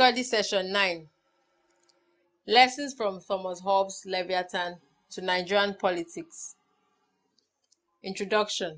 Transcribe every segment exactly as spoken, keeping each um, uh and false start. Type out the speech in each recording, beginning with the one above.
Study Session nine. Lessons from Thomas Hobbes' Leviathan to Nigerian Politics. Introduction.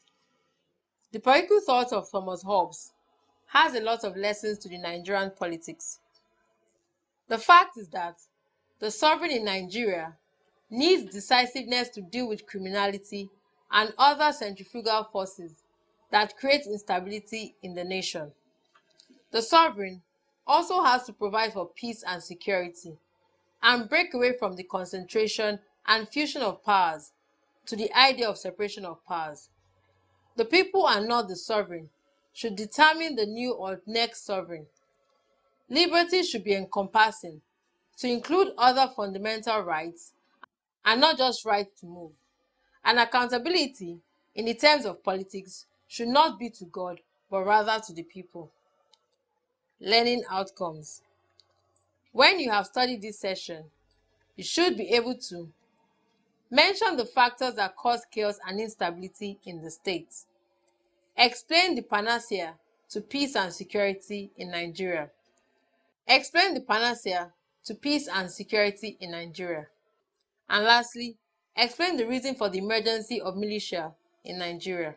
The political thought of Thomas Hobbes has a lot of lessons to the Nigerian politics. The fact is that the sovereign in Nigeria needs decisiveness to deal with criminality and other centrifugal forces that create instability in the nation. The sovereign also has to provide for peace and security and break away from the concentration and fusion of powers to the idea of separation of powers. The people and not the sovereign should determine the new or next sovereign. Liberty should be encompassing to include other fundamental rights and not just right to move. And accountability in the terms of politics should not be to God but rather to the people. Learning outcomes. When you have studied this session, you should be able to mention the factors that cause chaos and instability in the state. Explain the panacea to peace and security in Nigeria. Explain the panacea to peace and security in Nigeria. And lastly, explain the reason for the emergency of militia in Nigeria.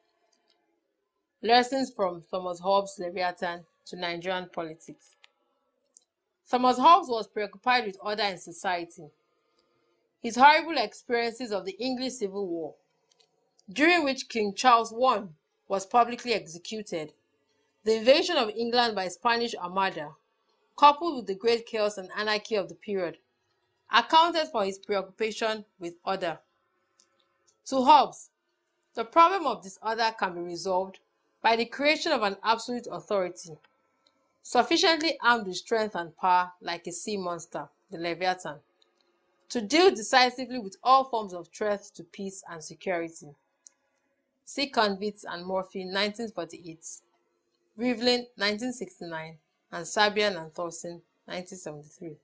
Lessons from Thomas Hobbes' Leviathan to Nigerian politics. Thomas Hobbes was preoccupied with order in society. His horrible experiences of the English Civil War, during which King Charles the First was publicly executed, the invasion of England by Spanish Armada, coupled with the great chaos and anarchy of the period, accounted for his preoccupation with order. To Hobbes, the problem of disorder can be resolved by the creation of an absolute authority, sufficiently armed with strength and power like a sea monster, the Leviathan, to deal decisively with all forms of threat to peace and security. See Convicts and Murphy, nineteen forty-eight, Rivlin, nineteen sixty-nine, and Sabian and Thorson, nineteen seventy-three.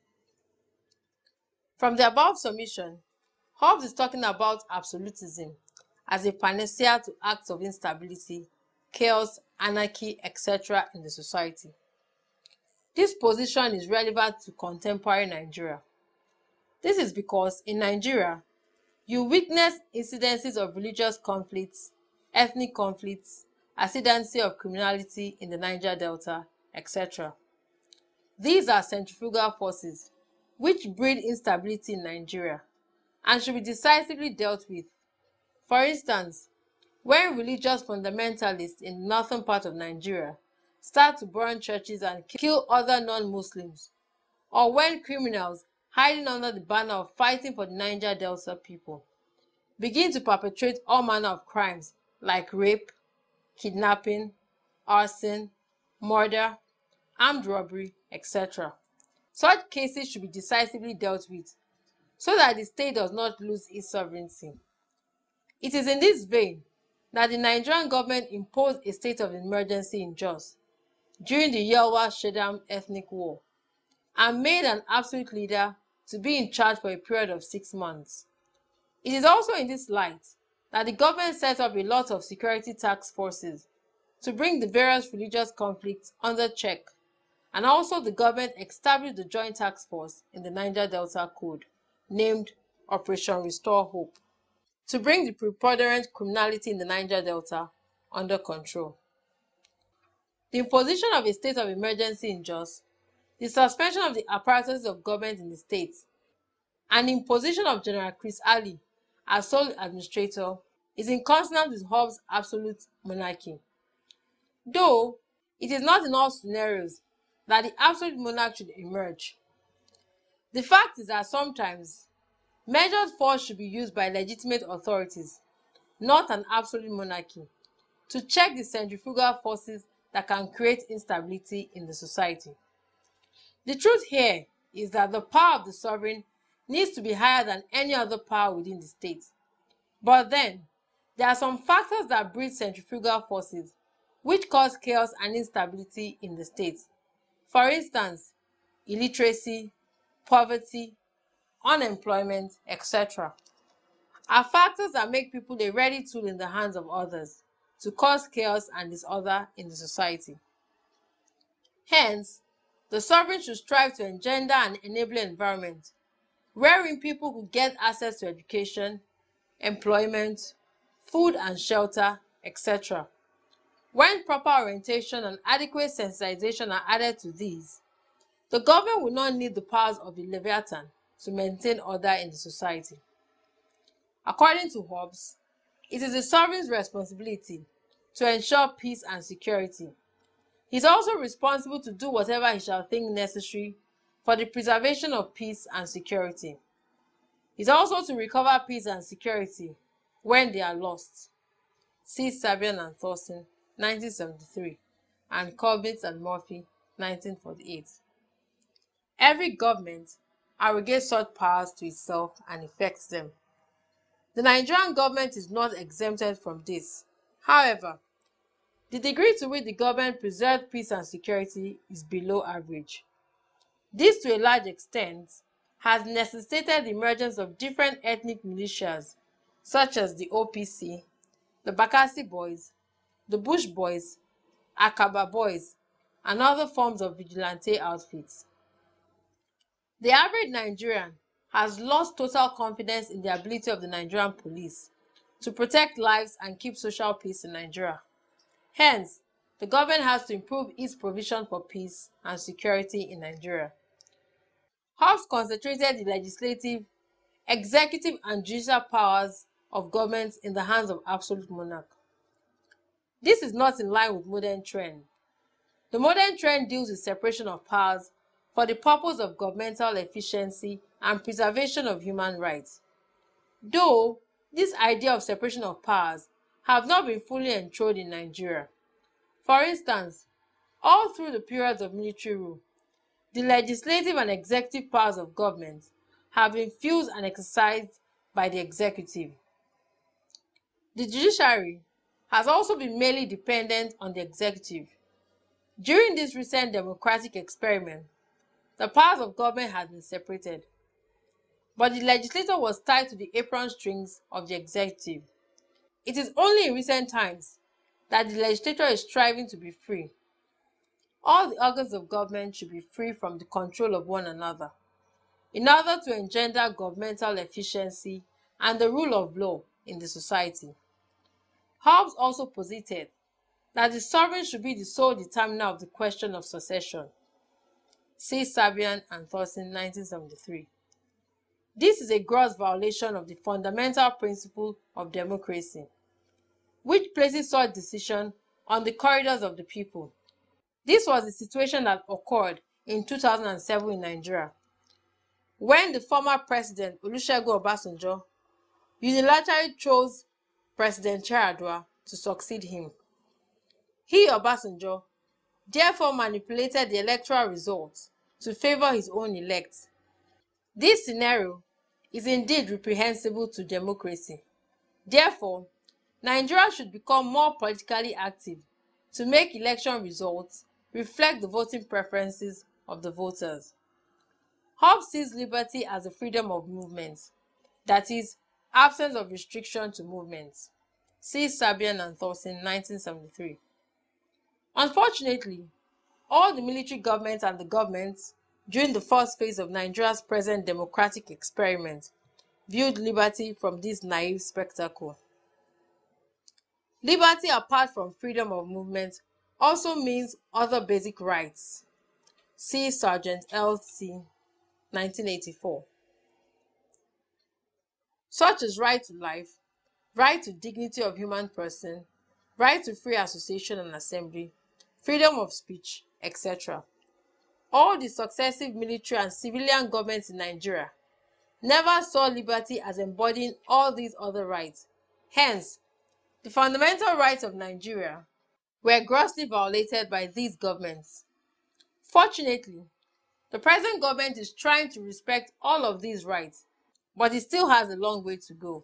From the above summation, Hobbes is talking about absolutism as a panacea to acts of instability, chaos, anarchy, et cetera in the society. This position is relevant to contemporary Nigeria. This is because in Nigeria, you witness incidences of religious conflicts, ethnic conflicts, ascendancy of criminality in the Niger Delta, et cetera. These are centrifugal forces which breed instability in Nigeria and should be decisively dealt with. For instance, when religious fundamentalists in the northern part of Nigeria start to burn churches and kill other non-Muslims, or when criminals hiding under the banner of fighting for the Niger Delta people begin to perpetrate all manner of crimes like rape, kidnapping, arson, murder, armed robbery, et cetera. Such cases should be decisively dealt with so that the state does not lose its sovereignty. It is in this vein that the Nigerian government imposed a state of emergency in Jos during the Yelwa Shedam ethnic war and made an absolute leader to be in charge for a period of six months. It is also in this light that the government set up a lot of security task forces to bring the various religious conflicts under check, and also the government established the Joint Task Force in the Niger Delta Code, named Operation Restore Hope, to bring the preponderant criminality in the Niger Delta under control. The imposition of a state of emergency in Jos, the suspension of the apparatus of government in the state, and the imposition of General Chris Ali as sole administrator is in consonance with Hobbes' absolute monarchy. Though it is not in all scenarios that the absolute monarch should emerge. The fact is that sometimes measured force should be used by legitimate authorities, not an absolute monarchy, to check the centrifugal forces that can create instability in the society. The truth here is that the power of the sovereign needs to be higher than any other power within the state. But then, there are some factors that breed centrifugal forces which cause chaos and instability in the state. For instance, illiteracy, poverty, unemployment, et cetera are factors that make people a ready tool in the hands of others to cause chaos and disorder in the society. Hence, The sovereign should strive to engender an enabling environment wherein people could get access to education, employment, food and shelter, et cetera. When proper orientation and adequate sensitization are added to these, the government will not need the powers of the Leviathan to maintain order in the society. According to Hobbes, it is the sovereign's responsibility to ensure peace and security. He is also responsible to do whatever he shall think necessary for the preservation of peace and security. It is also to recover peace and security when they are lost. See Sabian and Thorson, nineteen seventy-three, and Corbett and Murphy, nineteen forty-eight. Every government arrogates such powers to itself and effects them. The Nigerian government is not exempted from this. However, the degree to which the government preserves peace and security is below average. This, to a large extent, has necessitated the emergence of different ethnic militias, such as the O P C, the Bakassi Boys, the Bush Boys, Akaba Boys, and other forms of vigilante outfits. The average Nigerian has lost total confidence in the ability of the Nigerian police to protect lives and keep social peace in Nigeria. Hence, the government has to improve its provision for peace and security in Nigeria. Hobbes concentrated the legislative, executive, and judicial powers of governments in the hands of absolute monarch. This is not in line with modern trend. The modern trend deals with separation of powers for the purpose of governmental efficiency and preservation of human rights. Though this idea of separation of powers have not been fully enthroned in Nigeria. For instance, all through the periods of military rule, the legislative and executive powers of government have been fused and exercised by the executive. The judiciary has also been mainly dependent on the executive. During this recent democratic experiment, the powers of government had been separated, but the legislature was tied to the apron strings of the executive. It is only in recent times that the legislature is striving to be free. All the organs of government should be free from the control of one another, in order to engender governmental efficiency and the rule of law in the society. Hobbes also posited that the sovereign should be the sole determiner of the question of succession. See Sabian and Thorson, nineteen seventy-three. This is a gross violation of the fundamental principle of democracy, which places such decision on the corridors of the people. This was the situation that occurred in two thousand seven in Nigeria, when the former president Olusegun Obasanjo unilaterally chose President Yar'Adua to succeed him. He, Obasanjo, therefore manipulated the electoral results to favor his own elect. This scenario is indeed reprehensible to democracy. Therefore, Nigeria should become more politically active to make election results reflect the voting preferences of the voters. Hobbes sees liberty as a freedom of movement, that is, absence of restriction to movement. See Sabian and Thorson, nineteen seventy-three. Unfortunately, all the military governments and the governments during the first phase of Nigeria's present democratic experiment viewed liberty from this naive spectacle. Liberty apart from freedom of movement also means other basic rights. See Sergeant L C, nineteen eighty-four. Such as right to life, right to dignity of human person, right to free association and assembly, freedom of speech, et cetera. All the successive military and civilian governments in Nigeria never saw liberty as embodying all these other rights. Hence, the fundamental rights of Nigeria were grossly violated by these governments. Fortunately, the present government is trying to respect all of these rights, but it still has a long way to go.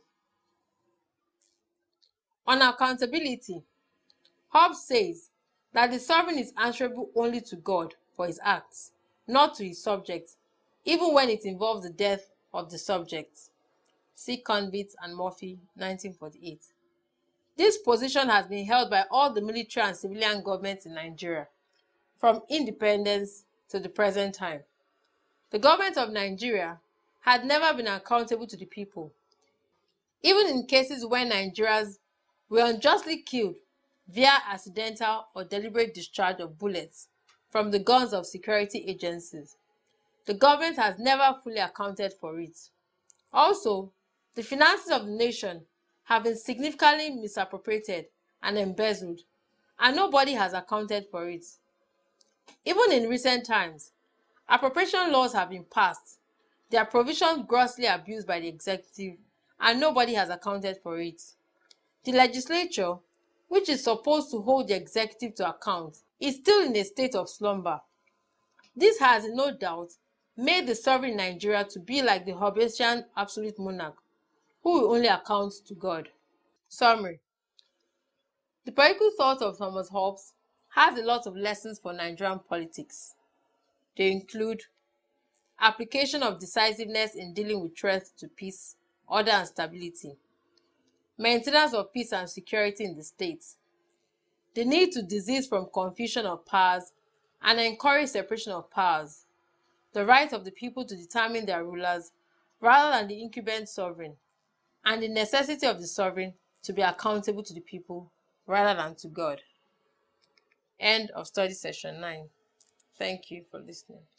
On accountability, Hobbes says that the sovereign is answerable only to God for his acts, not to his subjects, even when it involves the death of the subjects. See Corbett and Murphy, nineteen forty-eight. This position has been held by all the military and civilian governments in Nigeria, from independence to the present time. The government of Nigeria had never been accountable to the people, even in cases when Nigerians were unjustly killed via accidental or deliberate discharge of bullets from the guns of security agencies. The government has never fully accounted for it. Also, the finances of the nation have been significantly misappropriated and embezzled, and nobody has accounted for it. Even in recent times, appropriation laws have been passed, their provisions grossly abused by the executive, and nobody has accounted for it. The legislature, which is supposed to hold the executive to account, is still in a state of slumber. This has, no doubt, made the sovereign Nigeria to be like the Hobbesian absolute monarch, who will only account to God. Summary. The political thought of Thomas Hobbes has a lot of lessons for Nigerian politics. They include application of decisiveness in dealing with threats to peace, order and stability, maintenance of peace and security in the state, the need to desist from confusion of powers and encourage separation of powers, the right of the people to determine their rulers rather than the incumbent sovereign, and the necessity of the sovereign to be accountable to the people rather than to God. End of study session nine. Thank you for listening.